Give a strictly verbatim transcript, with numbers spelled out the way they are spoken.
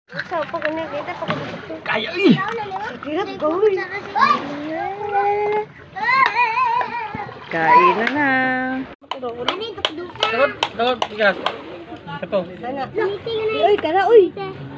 Sa pa ko nakita pa ko dito. Kaya eh. Hirap gawin. Kain na na. Dapat, dapat, bigas. Ito. Sana. Uy, kana uy.